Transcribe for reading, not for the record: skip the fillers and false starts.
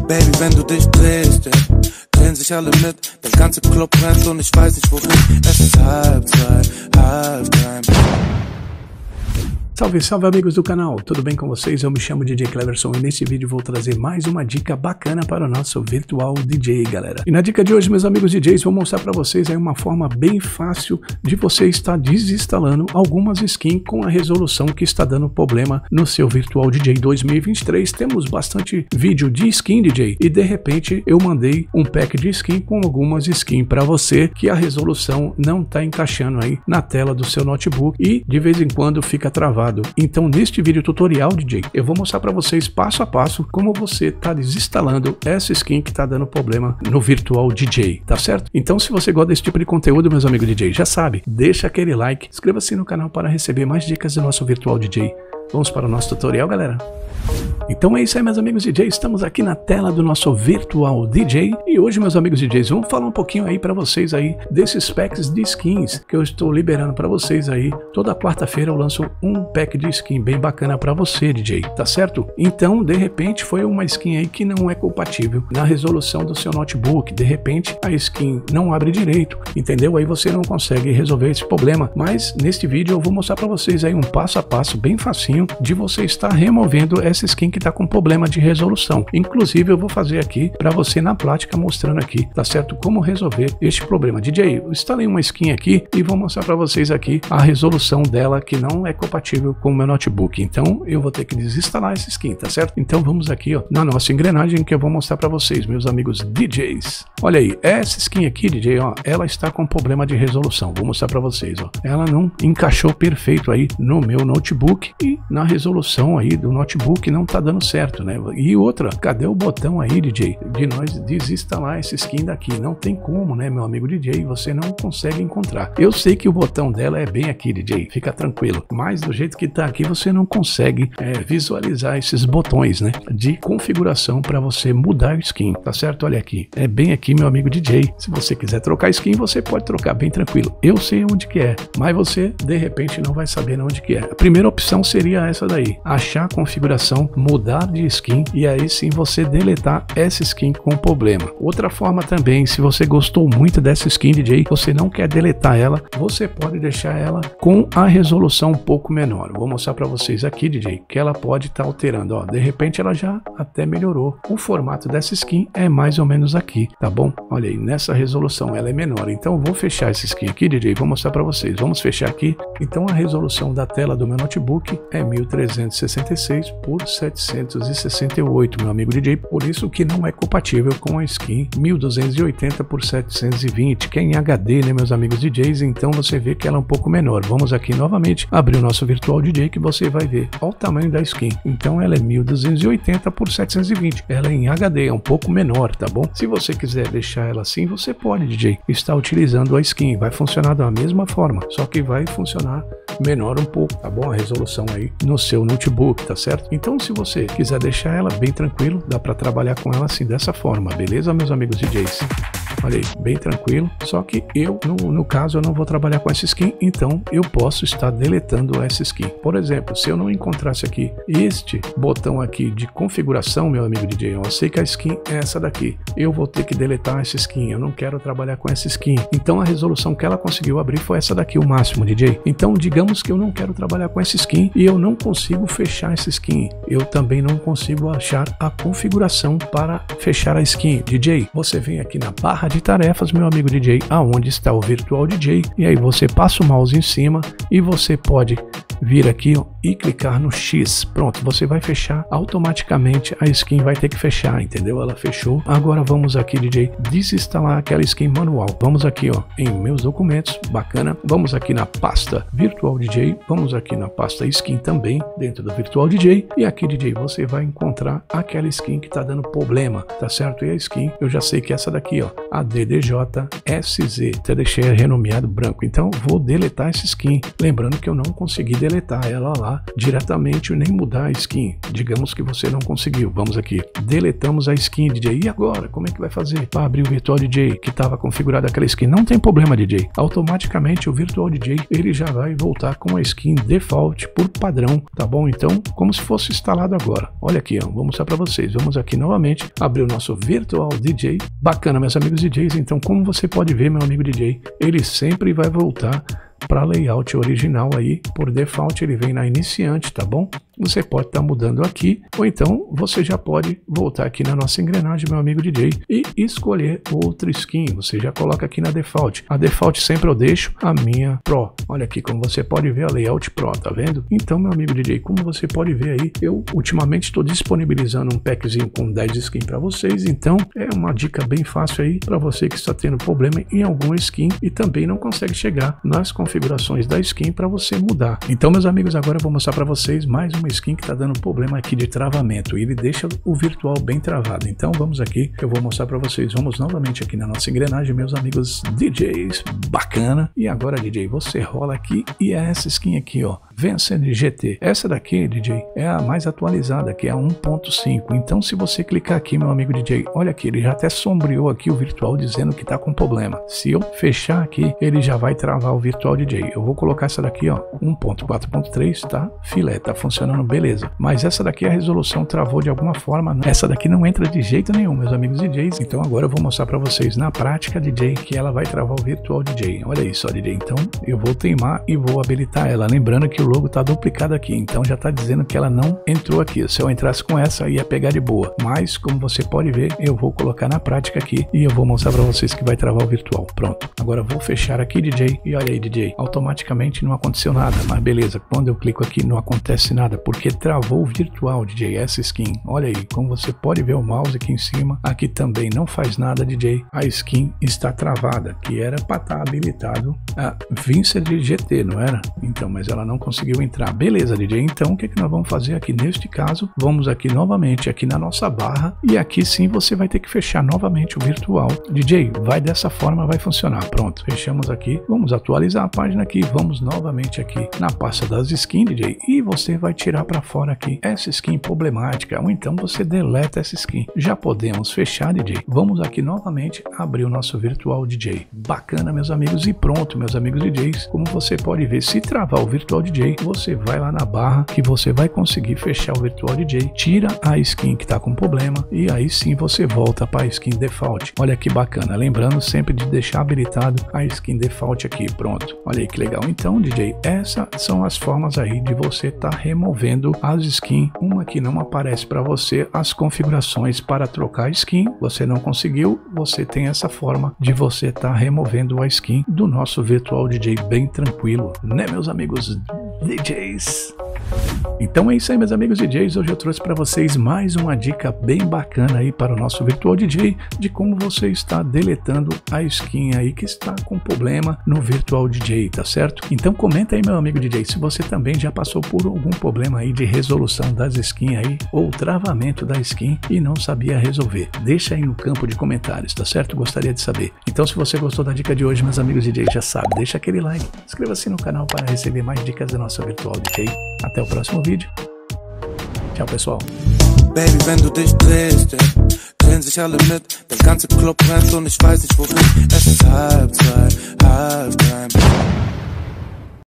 Baby, wenn du dich drehst, drehen sich alle mit. Der ganze Club brennt und ich weiß nicht wohin. Es ist Halbzeit, Halftime. Salve, salve amigos do canal, tudo bem com vocês? Eu me chamo DJ Cleverson e nesse vídeo vou trazer mais uma dica bacana para o nosso Virtual DJ, galera. E na dica de hoje, meus amigos DJs, vou mostrar para vocês aí uma forma bem fácil de você estar desinstalando algumas skins com a resolução que está dando problema no seu Virtual DJ 2023. Temos bastante vídeo de skin DJ e de repente eu mandei um pack de skin com algumas skins para você que a resolução não está encaixando aí na tela do seu notebook e de vez em quando fica travado. Então neste vídeo tutorial DJ eu vou mostrar para vocês passo a passo como você está desinstalando essa skin que está dando problema no Virtual DJ, tá certo? Então se você gosta desse tipo de conteúdo, meus amigos DJ, já sabe, deixa aquele like, inscreva-se no canal para receber mais dicas do nosso Virtual DJ. Vamos para o nosso tutorial, galera? Então é isso aí, meus amigos DJs, estamos aqui na tela do nosso Virtual DJ e hoje, meus amigos DJs, vamos falar um pouquinho aí para vocês aí desses packs de skins que eu estou liberando para vocês aí. Toda quarta-feira eu lanço um pack de skin bem bacana para você, DJ, tá certo? Então, de repente, foi uma skin aí que não é compatível na resolução do seu notebook, de repente a skin não abre direito, entendeu? Aí você não consegue resolver esse problema, mas neste vídeo eu vou mostrar para vocês aí um passo a passo bem facinho de você estar removendo essa skin que está com problema de resolução. Inclusive eu vou fazer aqui para você na prática mostrando aqui, tá certo, como resolver este problema. DJ, eu instalei uma skin aqui e vou mostrar para vocês aqui a resolução dela que não é compatível com o meu notebook, então eu vou ter que desinstalar essa skin, tá certo? Então vamos aqui ó, na nossa engrenagem que eu vou mostrar para vocês, meus amigos DJs. Olha aí, essa skin aqui, DJ, ó, ela está com problema de resolução. Vou mostrar para vocês, ó, ela não encaixou perfeito aí no meu notebook e na resolução aí do notebook não tá dando certo, né? E outra, cadê o botão aí, DJ, de nós desinstalar essa skin daqui? Não tem como, né, meu amigo DJ? Você não consegue encontrar. Eu sei que o botão dela é bem aqui, DJ, fica tranquilo, mas do jeito que tá aqui você não consegue visualizar esses botões, né, de configuração para você mudar a skin, tá certo? Olha aqui, é bem aqui, meu amigo DJ. Se você quiser trocar skin, você pode trocar bem tranquilo. Eu sei onde que é, mas você de repente não vai saber onde que é. A primeira opção seria essa daí, achar a configuração, mudar de skin e aí sim você deletar essa skin com problema. Outra forma também, se você gostou muito dessa skin, DJ, você não quer deletar ela, você pode deixar ela com a resolução um pouco menor. Vou mostrar para vocês aqui, DJ, que ela pode estar alterando, ó, de repente ela já até melhorou. O formato dessa skin é mais ou menos aqui, tá bom? Olha aí, nessa resolução ela é menor, então eu vou fechar essa skin aqui, DJ, vou mostrar para vocês. Vamos fechar aqui. Então a resolução da tela do meu notebook é 1366 por 768, meu amigo DJ, por isso que não é compatível com a skin 1280 por 720, que é em HD, né, meus amigos DJs, então você vê que ela é um pouco menor. Vamos aqui novamente abrir o nosso Virtual DJ que você vai ver olha o tamanho da skin, então ela é 1280 por 720, ela é em HD, é um pouco menor, tá bom? Se você quiser deixar ela assim, você pode, DJ, estar utilizando a skin, vai funcionar da mesma forma, só que vai funcionar menor um pouco, tá bom? A resolução aí no seu notebook, tá certo? Então se você quiser deixar ela bem tranquilo, dá para trabalhar com ela assim, dessa forma, beleza, meus amigos DJs? Olha aí, bem tranquilo, só que eu, no caso, eu não vou trabalhar com essa skin, então eu posso estar deletando essa skin. Por exemplo, se eu não encontrasse aqui este botão aqui de configuração, meu amigo DJ, eu sei que a skin é essa daqui, eu vou ter que deletar essa skin, eu não quero trabalhar com essa skin, então a resolução que ela conseguiu abrir foi essa daqui, o máximo, DJ. Então digamos que eu não quero trabalhar com essa skin e eu não consigo fechar essa skin, eu também não consigo achar a configuração para fechar a skin. DJ, você vem aqui na barra de tarefas, meu amigo DJ, aonde está o Virtual DJ, e aí você passa o mouse em cima e você pode vir aqui ó, e clicar no X. Pronto, você vai fechar automaticamente, a skin vai ter que fechar, entendeu? Ela fechou. Agora vamos aqui, DJ, desinstalar aquela skin manual. Vamos aqui ó, em meus documentos, bacana. Vamos aqui na pasta Virtual DJ, vamos aqui na pasta skin também, dentro do Virtual DJ, e aqui, DJ, você vai encontrar aquela skin que tá dando problema, tá certo? E a skin, eu já sei que essa daqui ó, a DDJ-SZ, até deixei renomeado branco, então vou deletar essa skin, lembrando que eu não consegui deletar ela lá lá diretamente e nem mudar a skin. Digamos que você não conseguiu. Vamos aqui. Deletamos a skin, DJ. E agora? Como é que vai fazer para abrir o Virtual DJ que estava configurada aquela skin? Não tem problema, DJ. Automaticamente o Virtual DJ ele já vai voltar com a skin default por padrão, tá bom? Então, como se fosse instalado agora. Olha aqui, ó. Vou mostrar para vocês. Vamos aqui novamente abrir o nosso Virtual DJ. Bacana, meus amigos DJs. Então, como você pode ver, meu amigo DJ, ele sempre vai voltar para layout original aí, por default ele vem na iniciante, tá bom? Você pode estar mudando aqui, ou então você já pode voltar aqui na nossa engrenagem, meu amigo DJ, e escolher outra skin. Você já coloca aqui na default. A default sempre eu deixo a minha Pro. Olha aqui como você pode ver a layout Pro, tá vendo? Então, meu amigo DJ, como você pode ver aí, eu ultimamente estou disponibilizando um packzinho com 10 skins para vocês, então é uma dica bem fácil aí para você que está tendo problema em alguma skin e também não consegue chegar nas configurações da skin para você mudar. Então, meus amigos, agora eu vou mostrar para vocês mais uma skin que está dando problema aqui de travamento. Ele deixa o virtual bem travado. Então vamos aqui, eu vou mostrar para vocês. Vamos novamente aqui na nossa engrenagem, meus amigos DJs, bacana. E agora, DJ, você rola aqui e é essa skin aqui, ó, Vencend GT. Essa daqui, DJ, é a mais atualizada, que é a 1.5. Então, se você clicar aqui, meu amigo DJ, olha aqui, ele já até sombreou aqui o virtual dizendo que tá com problema. Se eu fechar aqui, ele já vai travar o virtual DJ. Eu vou colocar essa daqui, ó, 1.4.3, tá? Filé, tá funcionando beleza. Mas essa daqui a resolução travou de alguma forma, né? Essa daqui não entra de jeito nenhum, meus amigos DJs. Então agora eu vou mostrar para vocês na prática, DJ, que ela vai travar o virtual DJ. Olha isso, ó, DJ. Então eu vou teimar e vou habilitar ela. Lembrando que o logo tá duplicado aqui, então já tá dizendo que ela não entrou aqui. Se eu entrasse com essa, ia pegar de boa. Mas, como você pode ver, eu vou colocar na prática aqui e eu vou mostrar para vocês que vai travar o virtual. Pronto. Agora eu vou fechar aqui, DJ. E olha aí, DJ. Automaticamente não aconteceu nada. Mas beleza, quando eu clico aqui não acontece nada, porque travou o virtual, DJ, essa skin. Olha aí, como você pode ver o mouse aqui em cima, aqui também não faz nada, DJ. A skin está travada, que era para estar habilitado a Vencend GT, não era? Então, mas ela não conseguiu entrar. Beleza, DJ. Então, o que nós vamos fazer aqui neste caso? Vamos aqui novamente, aqui na nossa barra, e aqui sim você vai ter que fechar novamente o virtual. DJ, vai dessa forma, vai funcionar. Pronto, fechamos aqui. Vamos atualizar a página aqui. Vamos novamente aqui na pasta das skins, DJ, e você vai tirar para fora aqui essa skin problemática, ou então você deleta essa skin. Já podemos fechar, DJ. Vamos aqui novamente abrir o nosso virtual DJ. Bacana, meus amigos, e pronto, meus amigos DJs. Como você pode ver, se travar o virtual DJ, você vai lá na barra que você vai conseguir fechar o virtual DJ, tira a skin que tá com problema e aí sim você volta para a skin default. Olha que bacana, lembrando sempre de deixar habilitado a skin default aqui. Pronto, olha aí que legal. Então, DJ, essas são as formas aí de você estar removendo as skins. Uma que não aparece para você as configurações para trocar skin, você não conseguiu, você tem essa forma de você estar removendo a skin do nosso virtual DJ bem tranquilo, né, meus amigos DJs? Então é isso aí, meus amigos DJs. Hoje eu trouxe para vocês mais uma dica bem bacana aí para o nosso Virtual DJ de como você está deletando a skin aí que está com problema no Virtual DJ, tá certo? Então comenta aí, meu amigo DJ, se você também já passou por algum problema aí de resolução das skins aí ou travamento da skin e não sabia resolver. Deixa aí no campo de comentários, tá certo? Gostaria de saber. Então, se você gostou da dica de hoje, meus amigos DJs, já sabe, deixa aquele like, inscreva-se no canal para receber mais dicas da nossa Virtual DJ. Até o próximo vídeo. Tchau, pessoal. Baby, wenn du dich drehst, drehen sich alle mit. Der ganze Club brennt und ich weiß nicht wohin. Es ist Halbzeit, Halftime.